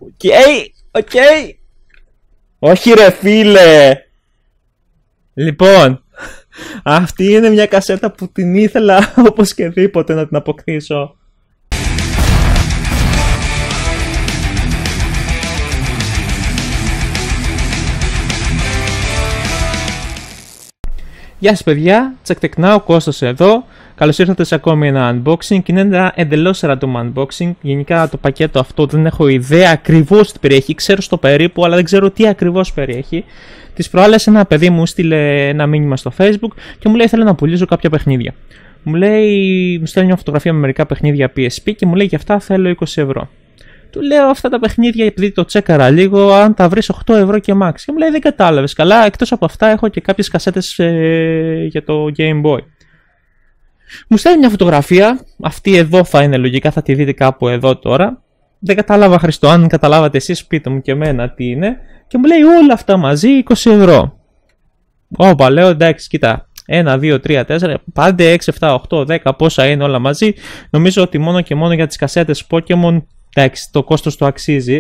Οκ. Όχι ρε φίλε. Λοιπόν, αυτή είναι μια κασέτα που την ήθελα όπως και δίποτε να την αποκτήσω. Γεια σας παιδιά, Τσεκτεκνά, ο Κώστας εδώ. Καλώς ήρθατε σε ακόμη ένα unboxing. Είναι ένα εντελώς random unboxing. Γενικά το πακέτο αυτό δεν έχω ιδέα ακριβώς τι περιέχει. Ξέρω στο περίπου, αλλά δεν ξέρω τι ακριβώς περιέχει. Τις προάλλες ένα παιδί μου στείλε ένα μήνυμα στο Facebook και μου λέει: θέλω να πουλήσω κάποια παιχνίδια. Μου στέλνει μια φωτογραφία με μερικά παιχνίδια PSP και μου λέει: για αυτά θέλω 20 ευρώ. Του λέω αυτά τα παιχνίδια, επειδή το τσέκαρα λίγο, αν τα βρεις 8 ευρώ και max. Και μου λέει: δεν κατάλαβες καλά, εκτός από αυτά έχω και κάποιες κασέτες για το Game Boy. Μου στέλνει μια φωτογραφία, αυτή εδώ θα είναι λογικά, θα τη δείτε κάπου εδώ τώρα. Δεν κατάλαβα Χριστό, αν καταλάβατε εσείς πείτε μου και εμένα τι είναι. Και μου λέει όλα αυτά μαζί 20 ευρώ. Όπα, λέω εντάξει, κοίτα. 1, 2, 3, 4, 5, 6, 7, 8, 10, πόσα είναι όλα μαζί. Νομίζω ότι μόνο και μόνο για τις κασέτες Pokemon, εντάξει, το κόστος το αξίζει.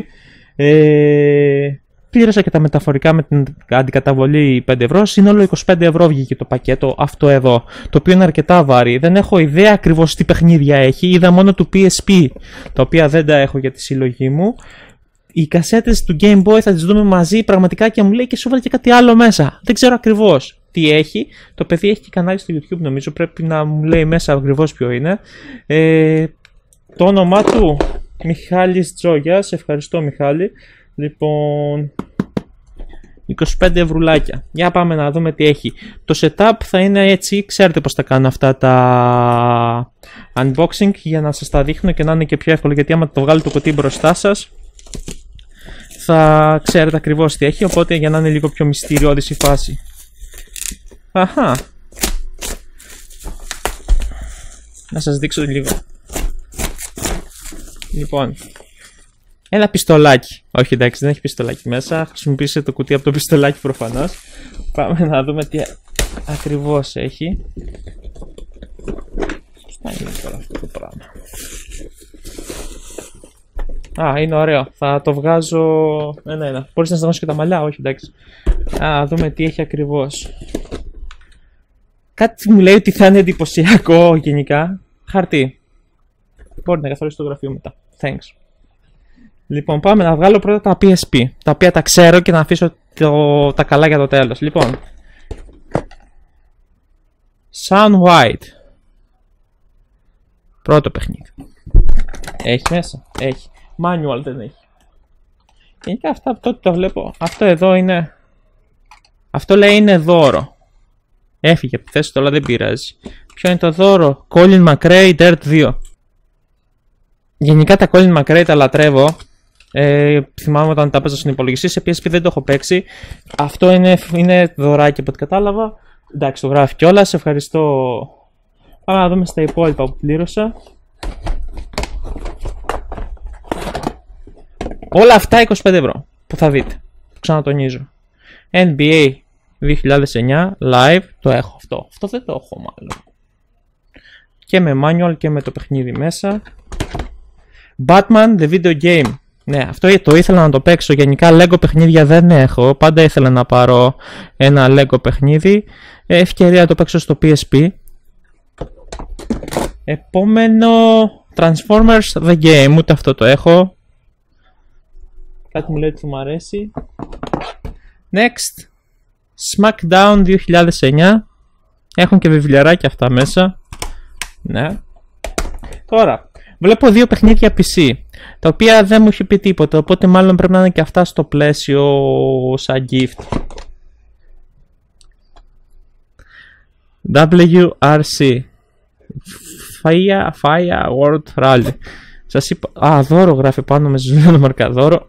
Πλήρωσα και τα μεταφορικά με την αντικαταβολή 5 ευρώ. Σύνολο 25 ευρώ βγήκε το πακέτο αυτό εδώ, το οποίο είναι αρκετά βαρύ. Δεν έχω ιδέα ακριβώς τι παιχνίδια έχει. Είδα μόνο του PSP, τα οποία δεν τα έχω για τη συλλογή μου. Οι κασέτες του Game Boy θα τις δούμε μαζί πραγματικά και μου λέει και σου βάλει και κάτι άλλο μέσα. Δεν ξέρω ακριβώς τι έχει. Το παιδί έχει και κανάλι στο YouTube νομίζω, πρέπει να μου λέει μέσα ακριβώς ποιο είναι. Το όνομά του Μιχάλης Τζόγιας, ευχαριστώ Μιχάλη. Λοιπόν, 25 ευρουλάκια. Για πάμε να δούμε τι έχει. Το setup θα είναι έτσι, ξέρετε πως θα κάνω αυτά τα unboxing για να σας τα δείχνω και να είναι και πιο εύκολο, γιατί άμα το βγάλω το κουτί μπροστά σας θα ξέρετε ακριβώς τι έχει, οπότε για να είναι λίγο πιο μυστηριώδης η φάση. Αχα. Να σας δείξω λίγο. Λοιπόν, ένα πιστολάκι. Όχι εντάξει, δεν έχει πιστολάκι μέσα. Χρησιμοποιήστε το κουτί από το πιστολάκι προφανώς. Πάμε να δούμε τι ακριβώς έχει. Πώς θα είναι τώρα αυτό το πράγμα. Α, είναι ωραίο. Θα το βγάζω ένα-ένα. Μπορείς να σταματήσεις και τα μαλλιά, όχι εντάξει. Α, δούμε τι έχει ακριβώς. Κάτι μου λέει ότι θα είναι εντυπωσιακό γενικά. Χαρτί. Μπορεί να καθορίσει το γραφείο μετά. Thanks. Λοιπόν, πάμε να βγάλω πρώτα τα PSP, τα οποία τα ξέρω και να αφήσω τα καλά για το τέλος. Λοιπόν, Sun White. Πρώτο παιχνίδι. Έχει μέσα, έχει. Manual δεν έχει. Γενικά αυτά από τότε το βλέπω. Αυτό εδώ είναι. Αυτό λέει είναι δώρο. Έφυγε από τη θέση του, αλλά δεν πειράζει. Ποιο είναι το δώρο? Colin McRae Dirt 2. Γενικά τα Colin McRae τα λατρεύω. Θυμάμαι όταν τα παίζα στον υπολογιστή. Σε PSP δεν το έχω παίξει. Αυτό είναι δωράκι από ό,τι κατάλαβα. Εντάξει, το γράφει κιόλας. Ευχαριστώ. Πάμε να δούμε στα υπόλοιπα που πλήρωσα. Όλα αυτά 25 ευρώ που θα δείτε. Το ξανατονίζω. NBA 2009 live. Το έχω αυτό. Αυτό δεν το έχω μάλλον. Και με manual και με το παιχνίδι μέσα. Batman The Video Game. Ναι, αυτό το ήθελα να το παίξω. Γενικά Lego παιχνίδια δεν έχω. Πάντα ήθελα να πάρω ένα Lego παιχνίδι. Ευκαιρία να το παίξω στο PSP. Επόμενο Transformers The Game. Ούτε αυτό το έχω. Κάτι μου λέει ότι θα μου αρέσει. Next SmackDown 2009. Έχουν και βιβλιαράκια αυτά μέσα. Ναι. Τώρα βλέπω δύο παιχνίδια PC, τα οποία δεν μου έχει πει τίποτα, οπότε μάλλον πρέπει να είναι και αυτά στο πλαίσιο σαν gift. WRC Fire World Rally. Σας είπα. Α, δώρο γράφει πάνω με ζητμένο μαρκαδόρο.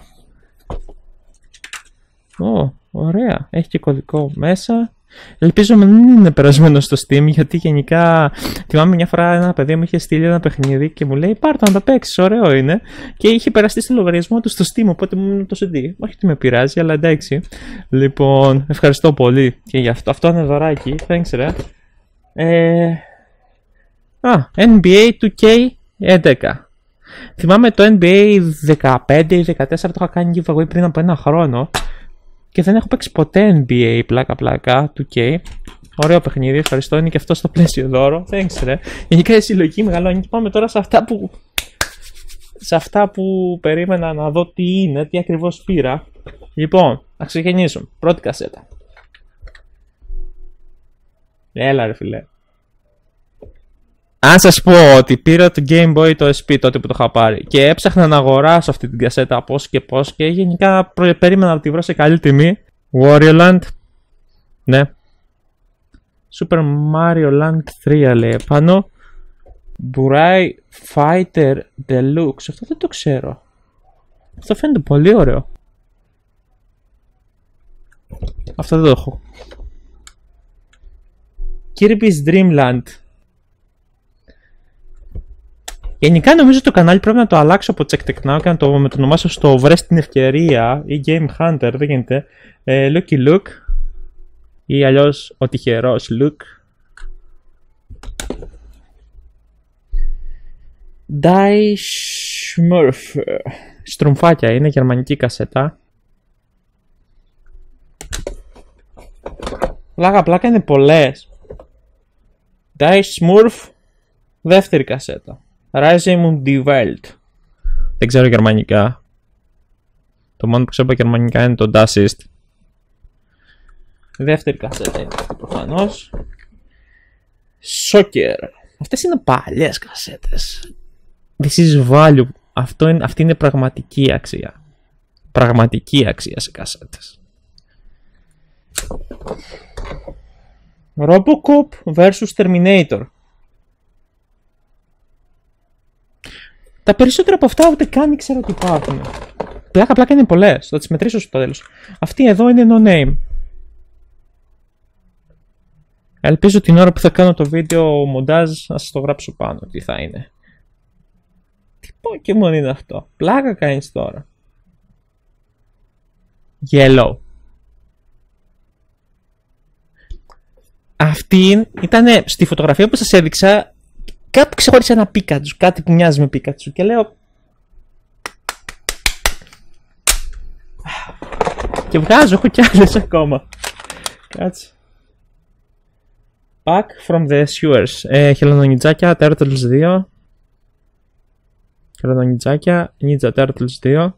Ω, ωραία. Έχει και κωδικό μέσα. Ελπίζω να μην είναι περασμένο στο Steam, γιατί γενικά θυμάμαι μια φορά ένα παιδί μου είχε στείλει ένα παιχνίδι και μου λέει πάρ' το να το παίξεις, ωραίο είναι, και είχε περαστεί στο λογαριασμό του στο Steam, οπότε μου είναι το CD. Όχι ότι με πειράζει, αλλά εντάξει. Λοιπόν, ευχαριστώ πολύ και γι' αυτό. Αυτό είναι δωράκι, thanks ρε. NBA 2K11. Θυμάμαι το NBA 15 ή 14 το είχα κάνει giveaway πριν από ένα χρόνο και δεν έχω παίξει ποτέ NBA πλάκα 2K. Ωραίο παιχνίδι, ευχαριστώ. Είναι και αυτό στο πλαίσιο δώρο. Thanks, ρε. Γενικά η συλλογή μεγαλώνει και πάμε τώρα σε αυτά που περίμενα να δω τι είναι, τι ακριβώς πήρα. Λοιπόν, να ξεκινήσουμε. Πρώτη κασέτα. Έλα ρε φιλέ. Αν σας πω ότι πήρα το Game Boy το SP τότε που το είχα πάρει και έψαχνα να αγοράσω αυτή την κασέτα πώς και γενικά περίμενα να τη βρω σε καλή τιμή. Wario Land. Ναι. Super Mario Land 3 λέει επάνω. Burai Fighter Deluxe. Αυτό δεν το ξέρω. Αυτό φαίνεται πολύ ωραίο. Αυτό δεν το έχω. Kirby's Dream Land. Γενικά νομίζω το κανάλι πρέπει να το αλλάξω από Check Tech Now και να το μετονομάσω στο Βρες την Ευκαιρία ή Game Hunter, δεν γίνεται. Lucky Luke ή αλλιώς ο τυχερός Luke. Die Smurf. Στρουμφάκια είναι, γερμανική κασέτα. Πλάκα είναι πολλές. Die Smurf. Δεύτερη κασέτα. Rising und die Welt. Δεν ξέρω γερμανικά. Το μόνο που ξέρω γερμανικά είναι το Das ist. Δεύτερη κασέτα είναι αυτή προφανώς. Soccer. Αυτές είναι παλιές κασέτες. This is value. Αυτή είναι πραγματική αξία. Πραγματική αξία σε κασέτες. Robocop vs Terminator. Τα περισσότερα από αυτά ούτε καν ήξερα ότι υπάρχουν. Πλάκα είναι πολλές. Θα τις μετρήσω στο τέλος. Αυτή εδώ είναι no name. Ελπίζω την ώρα που θα κάνω το βίντεο μοντάζ να σας το γράψω πάνω τι θα είναι. Τι Pokemon είναι αυτό. Πλάκα κάνεις τώρα. Yellow. Αυτή ήταν στη φωτογραφία που σας έδειξα. Κάπου ξεχώρισε ένα Πίκατσου, κάτι που μοιάζει με Πίκατσου και λέω. Και βγάζω, έχω κι άλλες ακόμα. Κάτσε. Back from the sewers. Χελονονιτζάκια, Turtles 2. Χελονονιτζάκια, Ninja Turtles 2.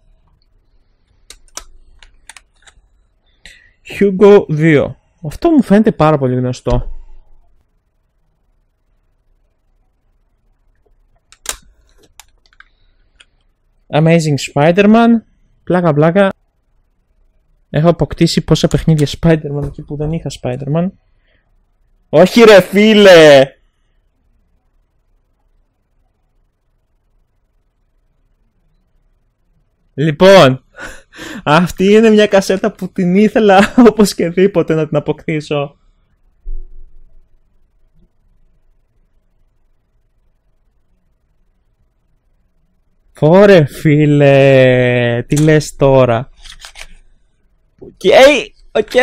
Hugo 2. Αυτό μου φαίνεται πάρα πολύ γνωστό. Amazing Spider-Man. Πλάκα. Έχω αποκτήσει πόσα παιχνίδια Spider-Man εκεί που δεν είχα Spider-Man. Όχι ρε φίλε! Λοιπόν, αυτή είναι μια κασέτα που την ήθελα όπως και δίποτε να την αποκτήσω. Ωρε φίλε, τι λες τώρα. Οκ.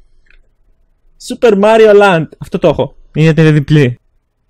Super Mario Land. Αυτό το έχω. Είναι διπλή.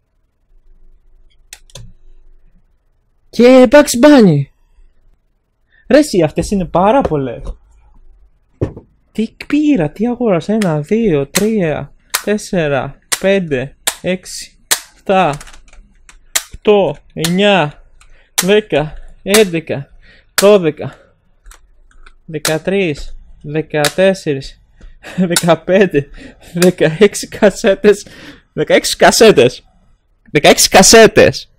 Και Bugs Bunny. Ρε εσύ, αυτές είναι πάρα πολλές. Τι πήρα, τι αγόρασα. 1, 2, 3, 4, 5, 6, 7, 8, 9, 10, 11, 12, 13, 14, 15, 16 κασέτες. 16 κασέτες. 16 κασέτες.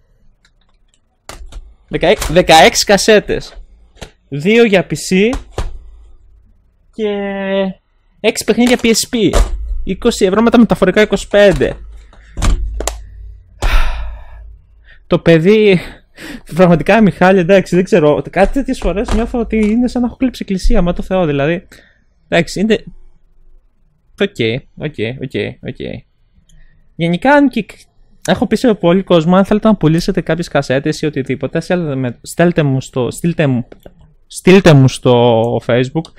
16 κασέτες. 2 για PC και 6 παιχνίδια PSP. 20 ευρώ με τα μεταφορικά 25. Το παιδί... Πραγματικά Μιχάλη, εντάξει, δεν ξέρω. Κάτι τέτοιες φορές νιώθω ότι είναι σαν να έχω κλείψει εκκλησία, μα το Θεό δηλαδή. Εντάξει, είναι... Οκ. Γενικά, αν και έχω πει σε πολύ κόσμο, αν θέλετε να πουλήσετε κάποιες κασέτες ή οτιδήποτε, στείλτε μου στο Facebook.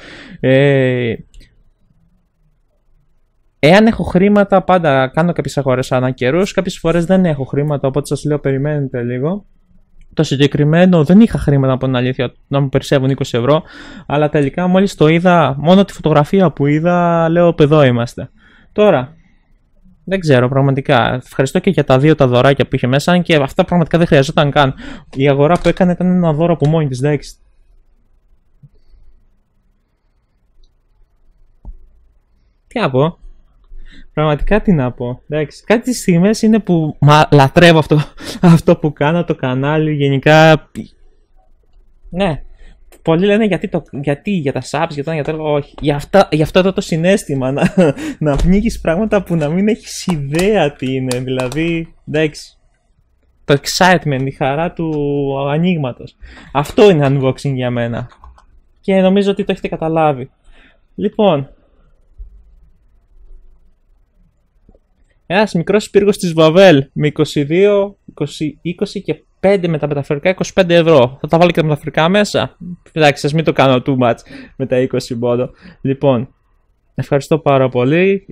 Εάν έχω χρήματα, πάντα κάνω κάποιες αγορές ανά καιρούς. Κάποιες φορές δεν έχω χρήματα, οπότε σας λέω περιμένετε λίγο. Το συγκεκριμένο δεν είχα χρήματα από την αλήθεια να μου περισσεύουν 20 ευρώ, αλλά τελικά μόλις το είδα, μόνο τη φωτογραφία που είδα, λέω εδώ είμαστε. Τώρα, δεν ξέρω πραγματικά. Ευχαριστώ και για τα 2 τα δωράκια που είχε μέσα, αν και αυτά πραγματικά δεν χρειαζόταν καν. Η αγορά που έκανε ήταν ένα δώρο από μόνη της, εντάξει. Τι να πω. Πραγματικά τι να πω. Εντάξει, κάτι τις στιγμές είναι που λατρεύω αυτό που κάνω, το κανάλι, γενικά. Ναι. Πολλοί λένε γιατί για τα subs, για το όχι. Για αυτό εδώ το συναίσθημα, να πνίγεις πράγματα που να μην έχεις ιδέα τι είναι. Δηλαδή, εντάξει. Το excitement, η χαρά του ανοίγματος. Αυτό είναι unboxing για μένα. Και νομίζω ότι το έχετε καταλάβει. Λοιπόν. Ένας μικρός πύργος της Βαβέλ με 22, 20 και 5 με τα μεταφορικά 25 ευρώ. Θα τα βάλω και τα μεταφορικά μέσα. Εντάξει, ας μην το κάνω too much με τα 20 πόντο. Λοιπόν, ευχαριστώ πάρα πολύ.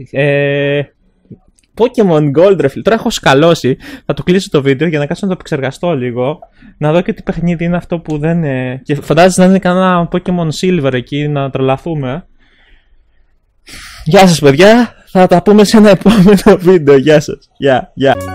Pokemon Gold, ρε φίλε. Τώρα έχω σκαλώσει. Θα το κλείσω το βίντεο για να κάτσω να το επεξεργαστώ λίγο. Να δω και τι παιχνίδι είναι αυτό που δεν είναι. Και φαντάζεσαι να είναι κανένα Pokemon Silver εκεί να τρελαθούμε. Γεια σας παιδιά. Θα τα πούμε σε ένα επόμενο βίντεο. Γεια σας. Γεια.